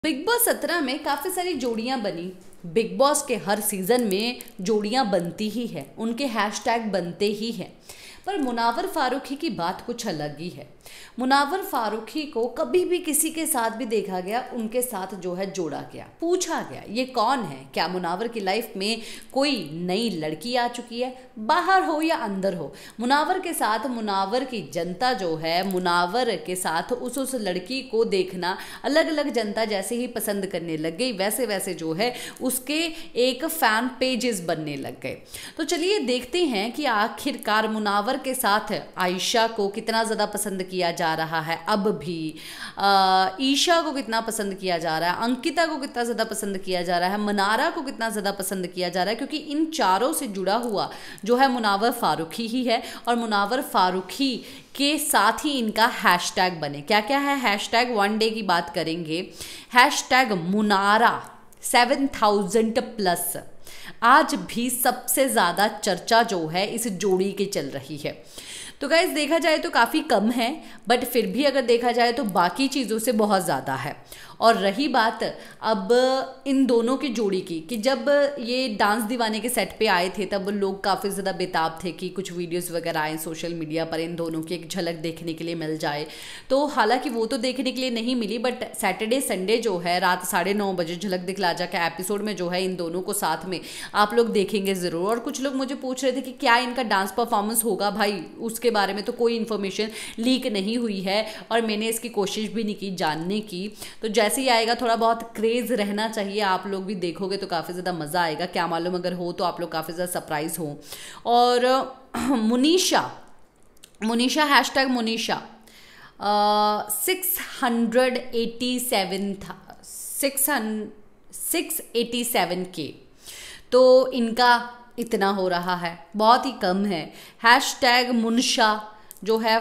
Big boss 17 में काफ़ी सारी जोड़ियां बनी। बिग बॉस के हर सीज़न में जोड़ियां बनती ही है, उनके हैशटैग बनते ही हैं। पर मुनावर फारूकी की बात कुछ अलग ही है। मुनावर फारूकी को कभी भी किसी के साथ भी देखा गया, उनके साथ जो है जोड़ा गया, पूछा गया ये कौन है, क्या मुनावर की लाइफ में कोई नई लड़की आ चुकी है, बाहर हो या अंदर हो। मुनावर के साथ मुनावर की जनता जो है, मुनावर के साथ उस लड़की को देखना अलग अलग जनता जैसे ही पसंद करने लग गई, वैसे वैसे जो है उसके एक फैन पेजेस बनने लग गए। तो चलिए देखते हैं कि आखिरकार मुनावर के साथ आयशा को कितना ज़्यादा पसंद किया जा रहा है, अब भी ईशा को कितना पसंद किया जा रहा है, अंकिता को कितना ज़्यादा पसंद किया जा रहा है, मनारा को कितना ज़्यादा पसंद किया जा रहा है, क्योंकि इन चारों से जुड़ा हुआ जो है मुनावर फारूकी ही है। और मुनावर फारूकी के साथ ही इनका हैशटैग बने। क्या क्या है हैशटैग, वन डे की बात करेंगे। हैशटैग मुनारा 7000+ आज भी सबसे ज़्यादा चर्चा जो है इस जोड़ी की चल रही है। तो गाइस देखा जाए तो काफ़ी कम है, बट फिर भी अगर देखा जाए तो बाकी चीज़ों से बहुत ज़्यादा है। और रही बात अब इन दोनों की जोड़ी की, कि जब ये डांस दीवाने के सेट पे आए थे तब लोग काफ़ी ज़्यादा बेताब थे कि कुछ वीडियोस वगैरह आए सोशल मीडिया पर, इन दोनों की एक झलक देखने के लिए मिल जाए। तो हालांकि वो तो देखने के लिए नहीं मिली, बट सैटरडे संडे जो है रात 9:30 बजे झलक दिखला जा के एपिसोड में जो है इन दोनों को साथ में आप लोग देखेंगे ज़रूर। और कुछ लोग मुझे पूछ रहे थे कि क्या इनका डांस परफॉर्मेंस होगा। भाई उसके बारे में तो कोई इन्फॉर्मेशन लीक नहीं हुई है और मैंने इसकी कोशिश भी नहीं की जानने की। तो जैसे ही आएगा, थोड़ा बहुत क्रेज रहना चाहिए, आप लोग भी देखोगे तो काफ़ी ज़्यादा मज़ा आएगा। क्या मालूम अगर हो तो आप लोग काफ़ी ज़्यादा सरप्राइज हो। और मुनीशा हैशटैग मुनीशा 687K, तो इनका इतना हो रहा है, बहुत ही कम है। हैशटैग मुनशा जो है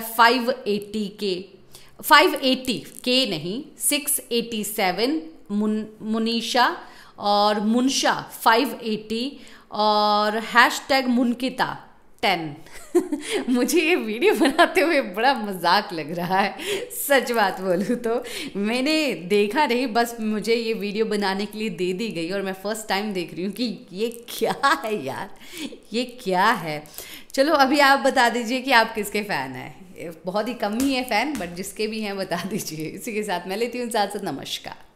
580K नहीं 687, मुनीशा और मुनशा 580 और हैशटैग मुनकिता 10 मुझे ये वीडियो बनाते हुए बड़ा मजाक लग रहा है, सच बात बोलूँ तो। मैंने देखा नहीं, बस मुझे ये वीडियो बनाने के लिए दे दी गई और मैं फर्स्ट टाइम देख रही हूँ कि ये क्या है यार, ये क्या है। चलो अभी आप बता दीजिए कि आप किसके फ़ैन हैं। बहुत ही कम ही है फ़ैन, बट जिसके भी हैं बता दीजिए। इसी के साथ मैं लेती हूँ साथ नमस्कार।